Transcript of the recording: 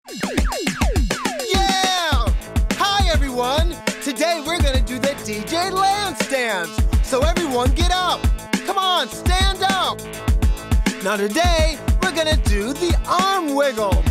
Yeah! Hi, everyone! Today we're gonna do the DJ Lance dance. So everyone get up. Come on, stand up. Now today, we're gonna do the arm wiggle.